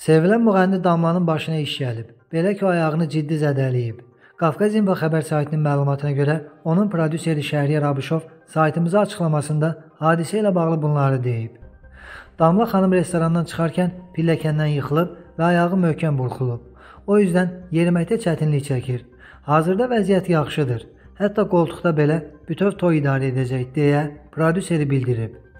Sevilən müğənni Damlanın başına iş gəlib. Belə ki, o ayağını ciddi zədələyib. Qafqaz İnfo xəbər saytının məlumatına görə, onun prodüseri Şəhriyar Abışov saytımıza açıqlamasında hadisə ilə bağlı bunları deyib. Damla xanım restorandan çıxarkən pilləkəndən yıxılıb və ayağı möhkəm burxulub. O yüzden yeriməkdə çətinlik çəkir. Hazırda vəziyyət yaxşıdır. Hətta qoltuqda belə bütöv toy idarə edəcək deyə prodüseri bildirib.